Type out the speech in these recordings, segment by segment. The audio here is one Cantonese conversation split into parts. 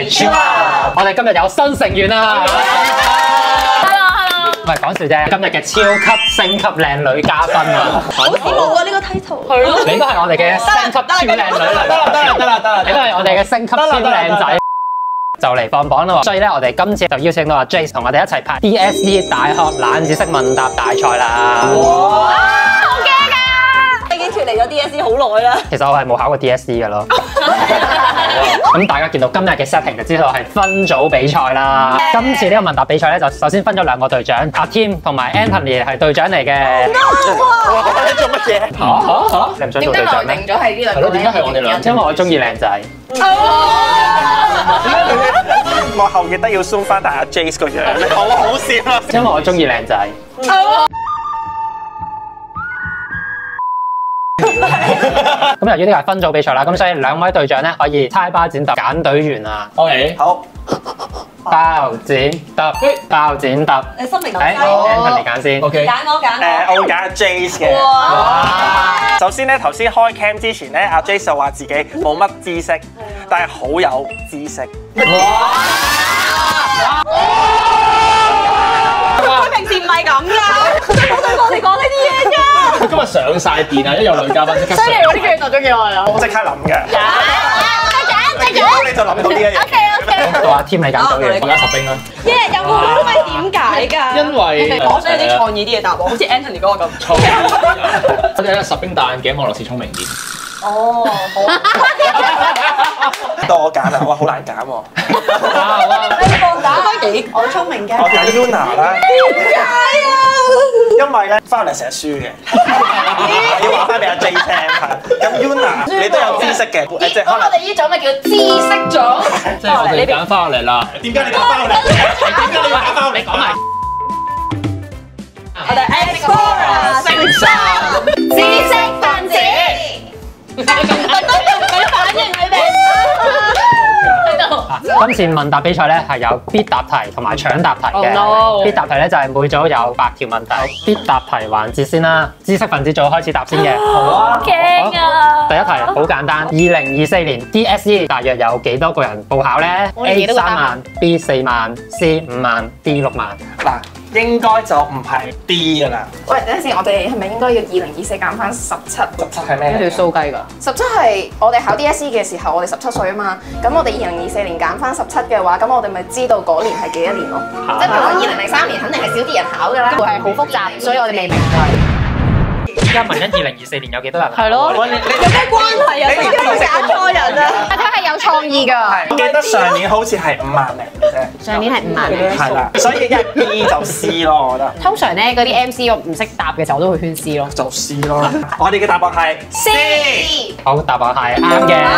超啊！我哋今日有新成員啦 ！Hello， 唔係講笑啫，今日嘅超級升級靚女嘉賓啊！ 好羨慕啊呢個 title。係咯， 你都係我哋嘅升級超靚女嚟。得啦，你都係我哋嘅升級超靚仔。就嚟放榜啦，所以咧我哋今次就邀請到阿 Jace 同我哋一齊拍 DSE 大學冷知識問答大賽啦。 哇！好驚啊！已經脫離咗 DSE 好耐啦。 其實我係冇考過 DSE 嘅咯。咁大家見到今日嘅 setting 就知道係分組比賽啦。今次呢個問答比賽咧就首先分咗兩個隊長，阿 Tim 同埋 Anthony 係隊長嚟嘅。 你做乜嘢？ 嚇！你唔想做隊長咩？ 定咗係呢兩個？ 係咯，點解係我哋兩？ 因為我中意靚仔。 幕後記得要 zoom 翻大阿 Jace 個樣，好笑啊！ 因為我中意靚仔。咁由於呢個係分組比賽啦，咁所以兩位隊長咧可以猜包剪揼揀隊員啊。 OK， 好， 包剪揼，包剪揼。 你心明就 Anthony 揀先。 OK， 揀我。 我會揀阿 Jace 嘅。 哇！ 首先咧，頭先開 cam 之前咧，阿 Jace 就話自己冇乜知識，但係好有知識。 佢平時唔係咁㗎，佢冇對我哋講呢啲嘢㗎。 佢今日上晒電啊！一有女嘉賓即刻。 犀利喎！呢句就中意我啦。 我即刻諗嘅。 隊長， 你就諗到呢一樣。 OK。 到阿 Tim 你揀隊員。 我揀十兵啦。 耶！有冇因為點解㗎？ 因為我想有啲創意啲嘅答案，好似 Anthony 嗰個咁。 我哋咧十兵戴眼鏡望落似聰明啲。 哦，好。 到我揀啦，哇，好難揀喎。 你放膽，我聰明嘅。 我揀 Yuna 啦。 點解啊？ 因為咧翻嚟成日輸嘅，要話翻俾阿 J 聽係。咁 Yuna 你都有知識嘅，即係可能。 我哋呢種咪叫知識組。 即係我哋揀翻落嚟啦。 點解你揀翻我嚟？點解你要揀翻我嚟？講埋。 我哋 Explorer 成三知識分子。俾反應你哋。 今次問答比賽咧係有必答題同埋搶答題嘅。必答題咧就係每組有8條問題。必答題環節先啦，知識分子組開始答先嘅。好啊。 驚啊！ 第一題好簡單，2024年 DSE 大約有幾多個人報考咧 ？A 3萬 ，B 4萬 ，C 5萬，D 6萬。 嗱，應該就唔係 D 㗎啦。 喂，等陣先，我哋係咪應該要2024減翻17？ 17係咩？ 條蘇雞㗎。 17係我哋考 DSE 嘅時候，我哋17歲啊嘛。咁我哋2024年減翻17嘅話，咁我哋咪知道嗰年係幾多年咯？即係譬如話2003年肯定係少啲人考㗎啦。 會係好複雜，所以我哋未明。 依家問緊2024年有幾多人？ 係咯。 喂，你有咩關係啊？ 你點解揀錯人啊？ 佢係有創意㗎。 係，我記得上年好似係5萬零嘅啫。 上年係5萬零。 係啦，所以一 B 就 C 咯，我覺得。 通常咧嗰啲 MC 我唔識答嘅時候，我都會圈 C 咯。 就 C 咯。我哋嘅答案係 C。 好，答案係啱嘅。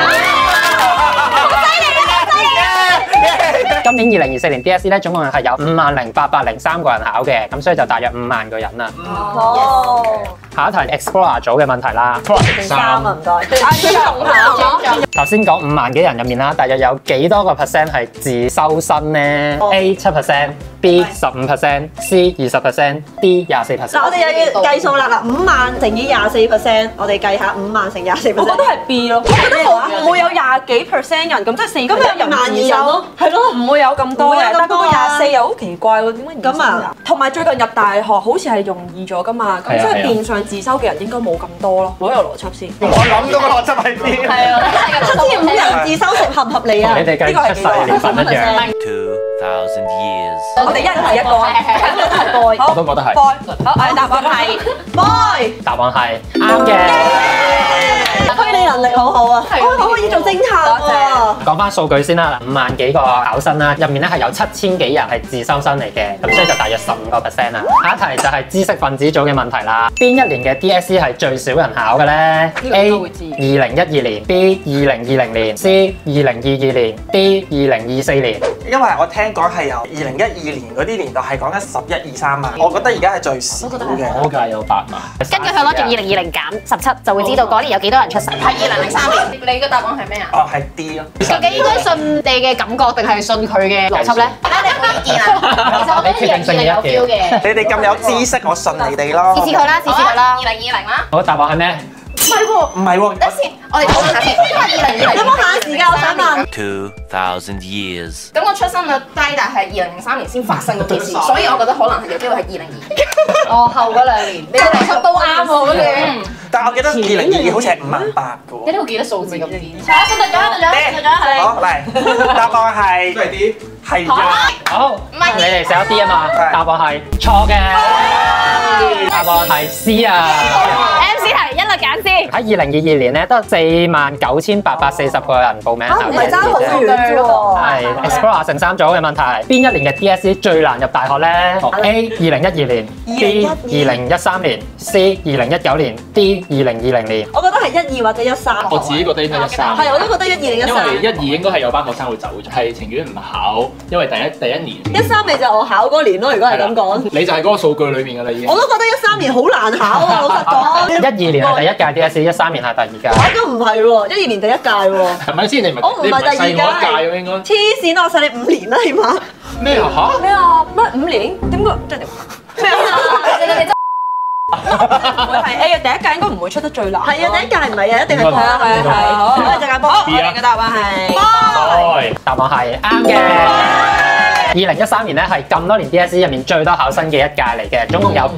今年2024年 DSE 咧總共係有50,803個人考嘅，咁所以就大約5萬個人啦。 哦。 下一題 Explorer 組嘅問題啦。 3啊，唔該。尊重下。 頭先講5萬幾人入面啦，大約有幾多個 percent 係自修生呢 ？A 7%，B 15%，C 20%，D 24%。 嗱，我哋又要計數啦。嗱，5萬乘以24%，我哋計下5萬乘24%。 我覺得係 B 咯。我覺得唔會有20幾%人，咁即係4個人萬以上咯，係咯， 唔會有咁多嘅。但係嗰個啊 24又好奇怪喎，點解咁啊？ 同埋最近入大學好似係容易咗噶嘛，咁即係變相自修嘅人應該冇咁多咯。攞有邏輯先。 我諗到個邏輯係 D。 係啊 ，7,500人自修合唔合理啊？ 你哋計出世年份一樣。 2,000 years。 我哋一人係一個，咁都係 boy。 我都覺得係。 boy。好，我哋答案係 boy。 答案係啱嘅。 推理能力好好啊！我可以做偵探喎。 講翻數據先啦，5萬幾個考生啦，入面咧係有7000幾人係自修生嚟嘅，咁所以就大約15%啦。下一題就係知識分子組嘅問題啦。邊一年嘅 DSE 係最少人考嘅咧？A 2012年，B 2020年，C 2022年，D 2024年。 因為我聽講係由2012年嗰啲年代係講緊11、23萬，我覺得而家係最少嘅。 我屆有8萬。 根據佢攞住2020減17，就會知道嗰年有幾多人出世。 係2003年。你嘅答案係咩啊？ 哦，係 D 咯。 究竟應該信你嘅感覺定係信佢嘅邏輯咧？睇下你有冇意見啊？其實我覺得2020有 feel 嘅。 你哋咁有知識，我信你哋咯。 試試佢啦，試試佢啦。 2020啦。 好，答案係咩？ 係喎， 唔係喎， 等先，我哋討論下先，因為2020 有冇限時㗎？我想問。 2,000 years. 咁個出生率低，但係2003年先發生嗰件事，所以我覺得可能係有機會係2022。 哦，後嗰2年，你個邏輯都啱喎，跟住。 但係我記得2022好似係58,000嘅喎。 你都會記得數字咁點？ 好嚟，答案係都係啲係啊， 好，你哋寫咗 D 啊嘛，答案係錯嘅，答案係 C 啊。 MC 題一律揀 C。 喺2022年咧，得49,840個人報名考唔係爭好遠啫喎。 係 Explore 剩3組嘅問題，邊一年嘅 DSE 最難入大學咧？A 2012年，B 2013年，C 2019年，D 2020年。 我覺得係12或者13。 我自己覺得應該13。 係，我都覺得12、 因為 13。 12應該係有班學生會走咗，係情願唔考，因為第一年。 13咪就係我考嗰年咯，如果係咁講。 你就係嗰個數據裏面㗎啦已經。 我都覺得13年好難考啊，老實講。 12年係第一屆 DSE， 13年係第2屆。 都唔係喎，12年第一屆喎。 係咪先？你唔係我唔係你唔係細我一屆第二屆喎應該。 黐線，我細你5年啦，起碼。 咩啊嚇？ 咩啊？乜5年？點解即係咩啊？會係 A 啊！第一屆應該唔會出得最難。係啊，第一屆唔係啊，一定係應該唔係係。好，我哋就揀波。我 B 啊哋嘅答案係。 答案係啱嘅。2013年咧係咁多年 DSE 入面最多考生嘅一屆嚟嘅，總共有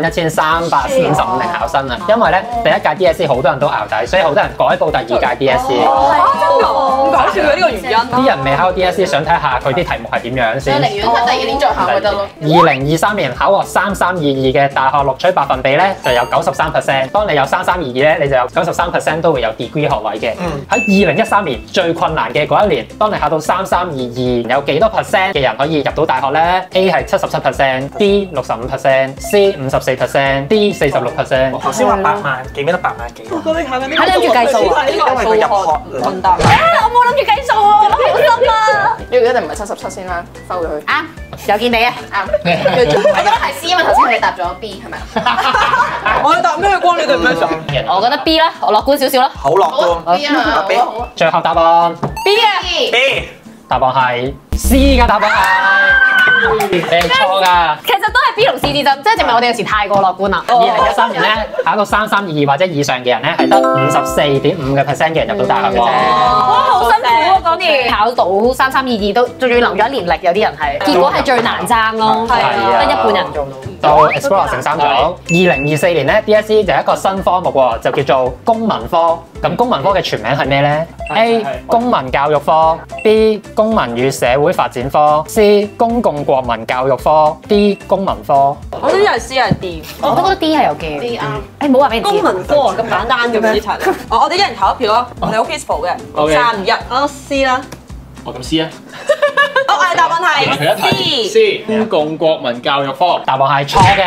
81,355名考生啊。因為咧第一屆 DSE 好多人都淆底，所以好多人改報第2屆 DSE。 咁搞笑嘅呢個原因。 啲人未考 DSE 想睇下佢啲題目係點樣先。 寧願喺第2年再考咪得咯。 2023年考獲3322嘅大學錄取百分比咧就有93%。當你有3322咧，你就有93%都會有 degree 學位嘅。喺2013年最困難嘅嗰一年，當你考到3322，有幾多% 嘅人可以入到大學咧 ？A 係77%，B 65%，C 54%，D 46%。 頭先話8萬幾，咩得8萬幾？ 我哋考緊呢你諗住計數啊？ 因為佢入學率問答。 我冇諗住計數喎，好心啊！ 呢個一定唔係77先啦，收咗佢。 啱，有見你啊！ 啱。我覺得係 C，因為頭先你答咗 B 係咪？ 我答咩關你哋咩事？ 我覺得 B 啦，我樂觀少少啦。 好樂觀。 B 啊， B 好啊。 最後答案 B 啊！ B 答案係 C 嘅答案係，你係錯㗎。 其實都係 B 同 C 之爭，即係證明我哋有時太過樂觀啦。 2013年咧考到3322或者以上嘅人咧係得54.5% 嘅人入到大學嘅啫。 哇，好辛苦啊！嗰年考到3322都仲要留咗1年歷，有啲人係，結果係最難爭咯， 係啊得一半人做到。 到 Explore 剩3組。2024年咧 DSE 就有一個新科目喎，就叫做公民科。咁公民科嘅全名係咩咧？A 公民教育科，B 公民與社會發展科，C 公共國民教育科，D 公民科。 我都係 C 係 D。 我都覺得 D 係有機會。 D 啱。 誒，唔好話俾人知。 公民科啊，咁簡單嘅咩啲題？我哋一人投一票咯，我哋好 peaceful 嘅。 OK 3、2、1，我 C 啦。 我咁 C 啊。 我嗌答案佢一係題 C。 C 公共國民教育科。 答案係錯嘅。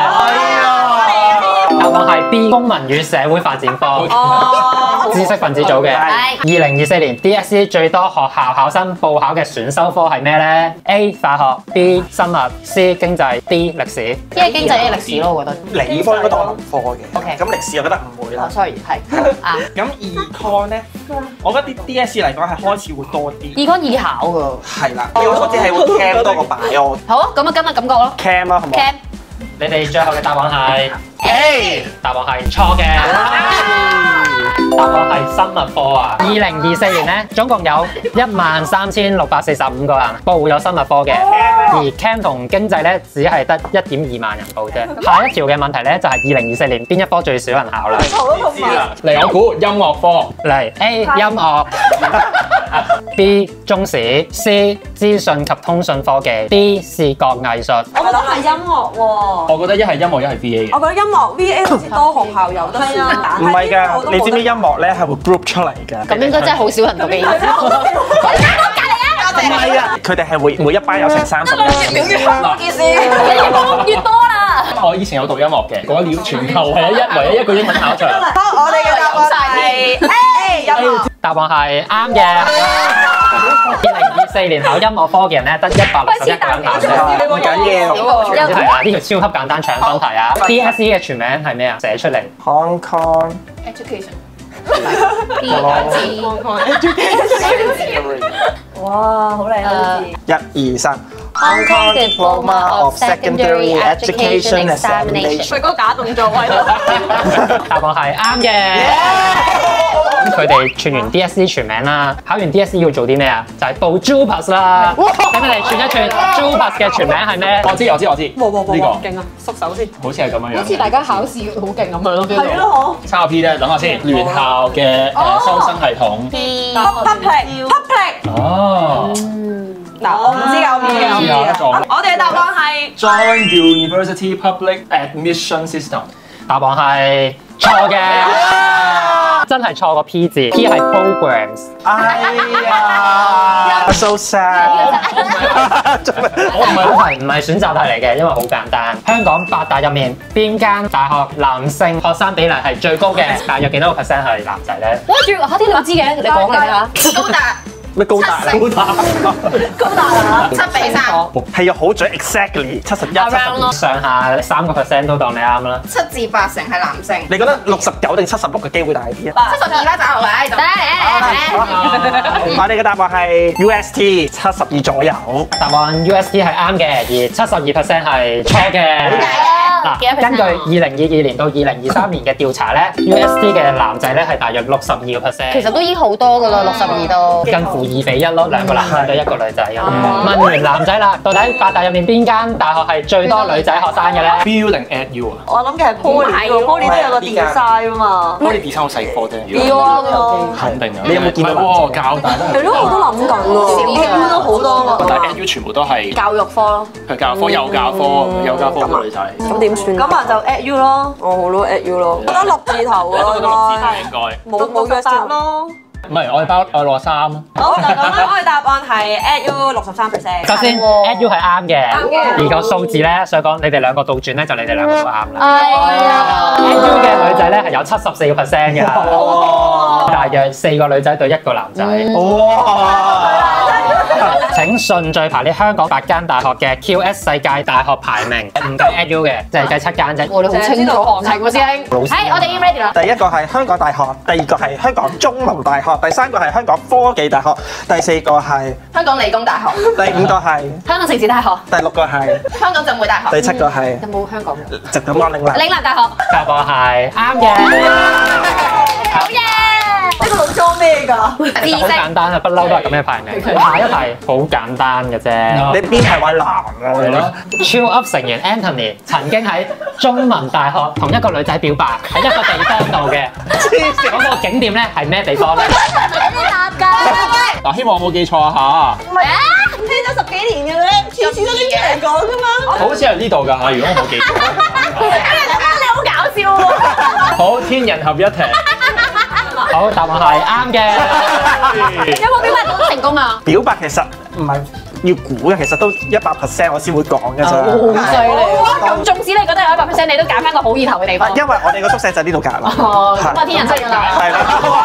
答案係 B 公民與社會發展科。 哦， 知識分子組嘅。 係 2024年 DSE 最多學校考生報考嘅選修科係咩咧？A 化學，B 生物，C 經濟，D 歷史。 一係經濟，一係歷史咯，我覺得。 理科應該當文科嘅。 OK 咁歷史我覺得唔會啦。 sorry，係啊。 咁 Econ 咧，我覺得啲 DSE 嚟講係開始會多啲。 Econ 易考㗎。 係啦，據我所知係會 Cam 多過 Bio。 好啊，咁啊，今日感覺咯。 Cam 啊，好唔好 Cam 你哋最後嘅答案係 A，答案係錯嘅。答案係生物科啊！2024年咧，總共有13,645個人報有生物科嘅，而 Cam 同經濟咧只係得1.2萬人報啫。下一條嘅問題咧就係2024年邊一科最少人考啦？ 嚟我估音樂科。 嚟 A 音樂，B 中史，C 資訊及通訊科技，D 視覺藝術。 我覺得係音樂喎。 我覺得一係音樂，一係 VA 嘅。 我覺得音樂 VA 好似多學校有得選，但唔係㗎，你知唔知音樂咧係會 group 出嚟㗎？ 咁應該真係好少人讀嘅意思。 唔係啊，佢哋係會每一班有成30人。 越多啦。 我以前有讀音樂嘅，嗰年全球係唯一一個英文考場。 我哋嘅答案係 A 音樂。 答案係啱嘅。2024年考音樂科嘅人咧得161個人考啫。 唔緊要。 係啊，呢個超級簡單搶分題啊！DSE 嘅全名係咩啊？寫出嚟。 Hong Kong Education。 哇，好靚啊！ 1、2、3 Hong Kong Diploma of Secondary Education Examination。 佢嗰個假動作位度。 答案係啱嘅。佢哋串完 DSE 全名啦，考完 DSE 要做啲咩啊？就係報 JUPAS 啦。咁你哋串一串 JUPAS 嘅全名係咩？ 我知。呢個勁啊！縮手先。 好似係咁樣樣。 好似大家考試好勁咁樣咯， 係咯， 參考 P 啫，等下先。聯校嘅收生系統。 public。 哦。 嗱，我唔知㗎，我唔知㗎。我哋嘅答案係 Joint University Public Admission System。 答案係錯嘅。真係錯個 P 字 ，P 係 programs。 哎呀 ，so sad。 唔係選擇題嚟嘅，因為好簡單。香港8大入面，邊間大學男性學生比例係最高嘅？大約幾多個 percent 係男仔咧？ 我仲嚇啲你都知嘅，你講嚟睇下。 高達咩高達啊？ 高達啊，7:3， 係要好準 exactly 71、72。 上下3個 percent 都當你啱啦。 7至8成係男性， 你覺得69定76嘅機會大啲啊？ 72啦，就係我哋嘅答案係 UST 72左右。 答案 UST 係啱嘅，而72% 係錯嘅。嗱，根據2022年到2023年嘅調查咧，UST 嘅男仔咧係大約62%。 其實都已經好多噶啦，62都。 近乎2:1咯，2個男仔對1個女仔咁。問完男仔啦，到底8大入面邊間大學係最多女仔學生嘅咧 Bill 定 ADU 啊我諗嘅係 Poly 喎，Poly 都有個 design 啊嘛。 ？Poly design 好細科啫。 要啊， 肯定啊！ 你有冇見到喎？教大都係咯，我都諗緊喎。AU 都好多咯。 但係 ADU 全部都係教育科咯。 佢教科有教科嘅女仔。 咁點算？咁啊就 AU 咯。我好咯 AU 咯。我覺得6字頭喎， 我覺得6字應該。 冇約8咯。 唔係，我哋63啊。 好，就咁啦。我哋答案係 AU 63%。 首先 ADU 係啱嘅，而個數字咧，想講你哋兩個倒轉咧，就你哋兩個都啱啦。 係啊。 ADU 嘅女仔咧係有74%嘅，大約4個女仔對1個男仔。請順序排列香港8間大學嘅 QS 世界大學排名，唔計 ADU 嘅，就係計7間啫。 我哋好清楚行情喎，師兄。係，我哋已經 ready 啦。 第一個係香港大學，第二個係香港中文大學，第三個係香港科技大學，第四個係香港理工大學， 第五個係香港城市大學。 第六個係香港浸會大學， 第七個係有冇香港嘅？ 直咁講嶺南。 嶺南大學。 答案係啱嘅。 好嘢！ 呢個腦裝咩㗎？ 好簡單啊，不嬲都係咁嘅排名。下一題好簡單嘅啫。 你邊係位男啊？ 係咯。Chill Up 成員 Anthony 曾經喺中文大學同一個女仔表白，喺一個地方度嘅。嗰個景點咧係咩地方咧？ 嗱，希望我冇記錯啊唔係啊，聽咗10幾年嘅咧，次次都拎出嚟講㗎嘛。 嚇！好似係呢度㗎嚇，如果我冇記錯。 你好搞笑喎！ 好，天人合一題。 好，答案係啱嘅。 有冇表白到成功啊？ 表白其實唔係要估嘅，其實都100%我先會講嘅啫。 好犀利！咁縱使你覺得有100%，你都揀翻個好意頭嘅地方。 因為我哋個宿舍就喺呢度隔啦。 哦，咁啊天人七㗎啦。 係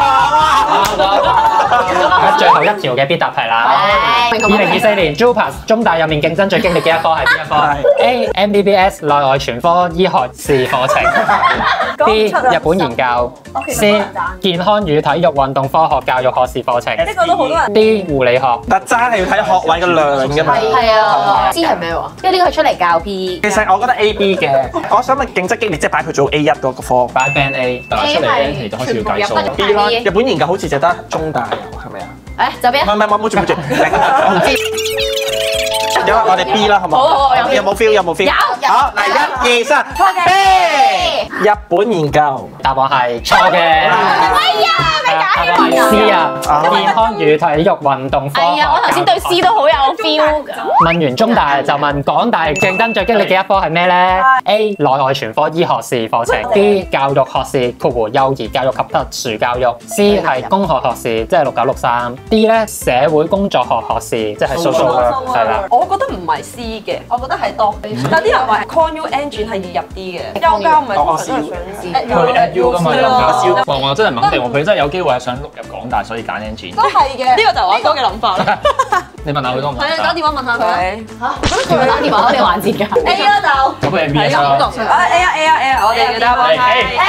啦。 最後一條嘅必答題啦。2024年 JUPAS 中大入面競爭最激烈嘅一科係邊一科？A. MBBS 內外全科醫學士課程。B. 日本研究。C. 健康與體育運動科學教育學士課程。 呢個都好多人。 D. 護理學。 但真係要睇學位嘅量㗎嘛。 係啊，知係咩喎？因為呢個係出嚟教 P。 其實我覺得 A、B 嘅，我想問競爭激烈，即係擺佢做 A1嗰個科。 擺 Band A。 但係出嚟 N 期就開始要計數。 B 啦，日本研究好似就得中大有，係咪啊？ 誒，就邊啊？ 唔係，冇住，我唔知。有我哋 B 啦，好唔好？ 好， 有冇 feel？有冇 feel？ 有。 好，嚟1、2、3 ，B。日本研究。 答案係錯嘅。 哎呀，咪假嘅。 答案係 C 啊，健康與體育運動科學。 係啊，我頭先對 C 都好有 feel 㗎。 問完中大就問港大競爭最激烈嘅一科係咩咧 ？A. 內外全科醫學士課程。B. 教育學士（括弧幼兒教育及特殊教育）。C. 係工學學士，即係6963。D 咧社會工作學學士，即係 social work，係啦。 我覺得唔係 C 嘅，我覺得係多。但啲人話 Con U Engine 係易入啲嘅，幼教唔係通常都係想佢 ADU 㗎嘛， 係啊我真係唔肯定喎，佢真係有機會係想錄入港大，所以揀 engine。 都係嘅，呢個就係我阿哥嘅諗法啦。 你問下佢多唔多？ 係啊，打電話問下佢。 佢咪打電話我哋環節㗎。 A 啦就。 咁佢係 B 啊？ A 啊，我哋嘅答案係 A。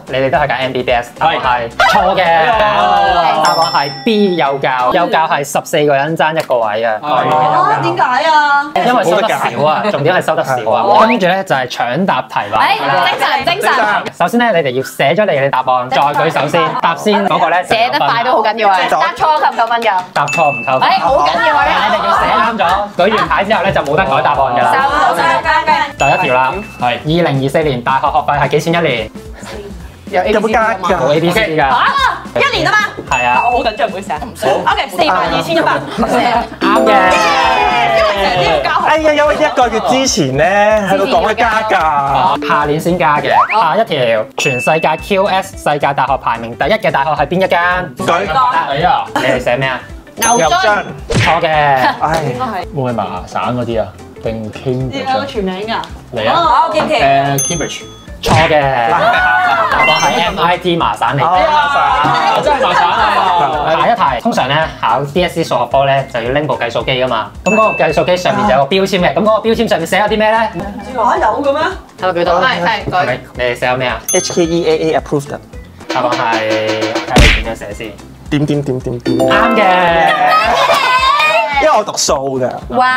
你哋都係揀 MBBS， 答案係錯嘅。答案係 B 幼教，幼教係14個人爭1個位啊。 點解啊？ 因為收得少啊，重點係收得少啊。跟住咧就係搶答題目。 精神。 首先咧，你哋要寫咗你嘅答案，再舉手先。答先嗰個咧寫得快都好緊要啊！答錯扣唔扣分㗎？ 答錯唔扣分。 好緊要啊！ 你哋要寫啱咗，舉完牌之後咧就冇得改答案㗎啦。第一條啦，係2024年大學學費係幾錢一年？ 有冇加㗎？ 冇 A B C 㗎。 一年啊嘛。 係啊。 我好緊張，唔好意思啊。OK， 42,100。 啱嘅。 哎呀，因為1個月之前咧喺度講緊加價， 下年先加嘅。下一條，全世界 QS 世界大學排名第1嘅大學係邊一間？ 舉啊！ 你哋寫咩啊？ 牛津。 錯嘅。 唉， 會唔會麻省嗰啲啊？定 Cambridge？ 有個全名㗎。 嚟啊！ 好，Cambridge。 Cambridge。 錯嘅。答案係 MIT 麻省嚟嘅。 真係麻省啊！ 下一題，通常咧考 DSE 數學科咧就要拎部計數機噶嘛。咁嗰個計數機上面就有個標籤嘅。咁嗰個標籤上面寫有啲咩咧？ 嚇有嘅咩？ 係咪舉到？ 係你哋寫有咩啊？ HKEAA approved。 答案係睇你點樣寫先。 點。 啱嘅。 因為我讀數㗎。 哇！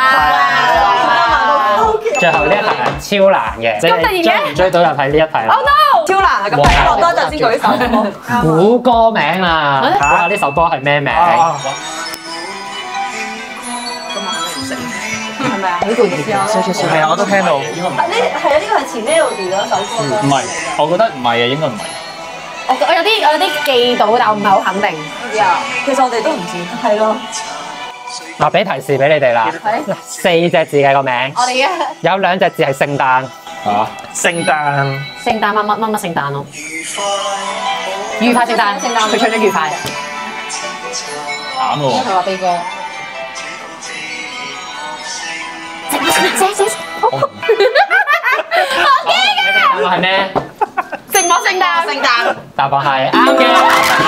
最後呢一題係超難嘅， 咁突然嘅追唔追到就睇呢一題啦。 Oh no！ 超難啊！咁睇落多陣先舉手。 估歌名啊！估下呢首歌係咩名？ 係咪啊？好攰嘅時候。 係啊，我都聽到。 呢個係前 Melody 嗰首歌。 唔係，我覺得唔係啊，應該唔係。 我有啲記到，但我唔係好肯定。 其實我哋都唔知。係咯。 嗱，俾提示俾你哋啦。4隻字嘅個名。 我哋嘅有2隻字係聖誕。 嚇？ 聖誕。 聖誕乜聖誕咯？愉快聖誕，佢唱咗愉快。 慘喎！ 佢話悲歌。 答案係咩？ 寂寞聖誕。 答案係啱嘅。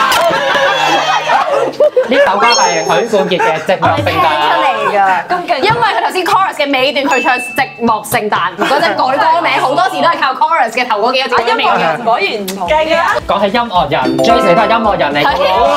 呢首歌係許冠傑嘅《寂寞聖誕》 嚟㗎，因為佢頭先 chorus 嘅尾段佢唱《寂寞聖誕》，嗰隻改歌名好多時都係靠 chorus 嘅頭嗰幾個字。音樂人果然唔同。勁啊！ 講起音樂人 ，Joyce 都係音樂人嚟嘅喎。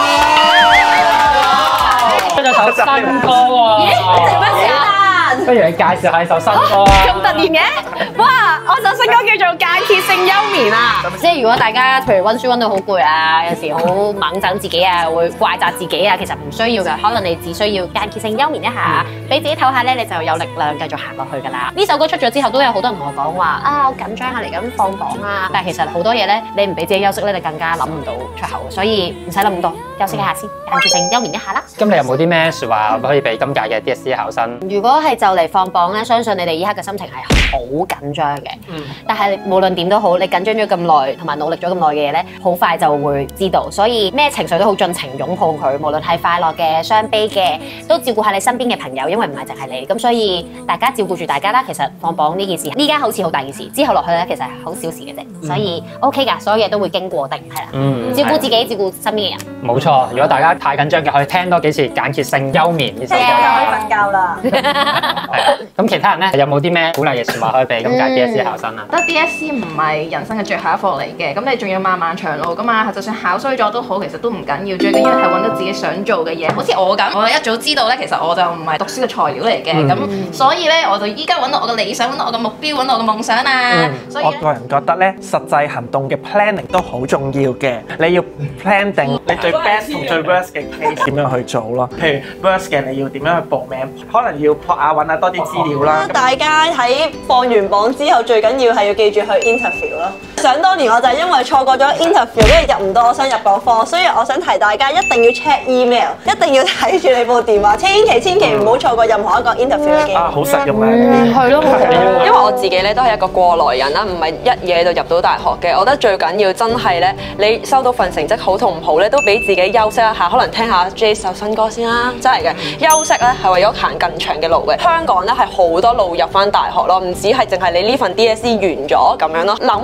出咗首新歌喎。 做乜事啊？ 不如你介紹下呢首新歌啊！ 咁突然嘅，哇！我首新歌叫做《間歇性休眠》啊，即係如果大家譬如温書温到好攰啊，有時好猛整自己啊，會怪責自己啊，其實唔需要㗎，可能你只需要間歇性休眠一下，俾自己唞下咧，你就有力量繼續行落去㗎啦。呢首歌出咗之後，都有好多人同我講話啊，好緊張啊，嚟緊放榜啊，但係其實好多嘢咧，你唔俾自己休息咧，你更加諗唔到出口，所以唔使諗咁多，休息一下先，間歇性休眠一下啦。 咁你有冇啲咩説話可以俾今屆嘅 DSE 考生？ 如果係就嚟放榜咧，相信你哋依刻嘅心情係好緊張嘅。但係無論點都好，你緊張咗咁耐，同埋努力咗咁耐嘅嘢咧，好快就會知道。所以咩情緒都好盡情擁抱佢，無論係快樂嘅、傷悲嘅，都照顧下你身邊嘅朋友，因為唔係淨係你。咁所以大家照顧住大家啦。其實放榜呢件事，呢家好似好大件事，之後落去咧其實係好小事嘅啫。所以 OK 㗎，所有嘢都會經過的，係啦。照顧自己，照顧身邊嘅人。 冇錯，如果大家太緊張嘅，可以聽多幾次間歇性休眠呢首歌。 就可以瞓覺啦。 咁其他人咧有冇啲咩鼓勵嘅説話可以俾今屆 DSE 考生啊？ 覺得 DSE 唔係人生嘅最後一課嚟嘅，咁你仲有漫漫長路噶嘛，就算考衰咗都好，其實都唔緊要，最緊要係揾到自己想做嘅嘢。好似我咁，我一早知道咧，其實我就唔係讀書嘅材料嚟嘅，咁所以咧我就依家揾到我嘅理想，揾到我嘅目標，揾到我嘅夢想啊。所以我個人覺得咧，實際行動嘅 planning 都好重要嘅。你要 plan 定你最 best 同最 worst 嘅 case 點樣去做咯。譬如 worst 嘅你要點樣去報名，可能要撲下揾下多啲資料啦。 大家喺放完榜之後，最緊要係要記住去 interview 咯。想當年我就係因為錯過咗 interview，跟住入唔到我想入嗰科，所以我想提大家一定要 check email， 一定要睇住你部電話，千祈唔好錯過任何一個 interview 嘅機會。 啊，好實用啊！ 係咯， 因為我自己咧都係一個過來人啦，唔係一嘢就入到大學嘅。我覺得最緊要真係咧，你收到份成績好同唔好咧，都俾自己休息一下，可能聽下 J 首新歌先啦，真係嘅。休息咧係為咗行更長嘅路嘅。香港咧係好多路入翻大學咯，唔止係淨係你呢份 DSE 完咗咁樣咯。諗法就唔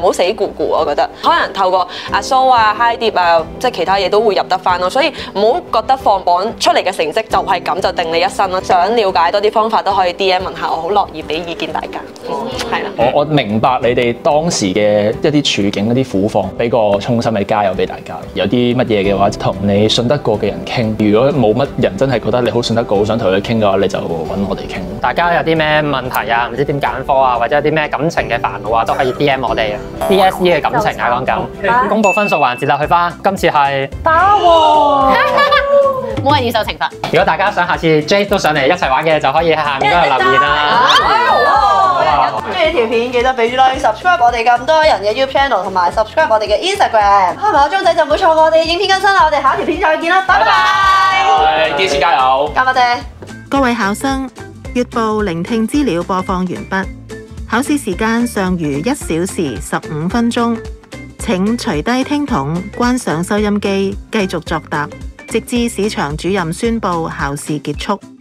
好死咕咕，我覺得可能透過阿蘇啊、High Dip 啊，即係其他嘢都會入得翻咯。所以唔好覺得放榜出嚟嘅成績就係咁就定你一生咯。想了解多啲方法都可以 DM 問下我，好樂意俾意見大家。係啦， 我明白你哋當時嘅一啲處境、一啲苦況，俾個衷心嘅加油俾大家。有啲乜嘢嘅話，同你信得過嘅人傾。如果冇乜人真係覺得你好信得過，好想同佢傾嘅話，你就揾我哋傾。 大家有啲咩問題啊？唔知點揀科啊，或者有啲咩感情嘅煩惱啊，都可以 DM 我哋。DSE 嘅感情啊，講緊公佈分數環節啦，去翻今次係打和， 冇人要受懲罰。 如果大家想下次 J 都上嚟一齊玩嘅，就可以喺下面嗰度留言啦。 中意條片記得俾啲 like，subscribe 我哋咁多人嘅 YouTube channel， 同埋 subscribe 我哋嘅 Instagram， 開埋個鐘仔就唔會錯過我哋嘅影片更新啦。我哋下一條片再見啦，拜拜 ！DSE 加油！ 加把謝！ 各位考生，月報聆聽資料播放完畢，考試時間尚餘1小時15分鐘。請除低聽筒，關上收音機，繼續作答，直至試場主任宣布考試結束。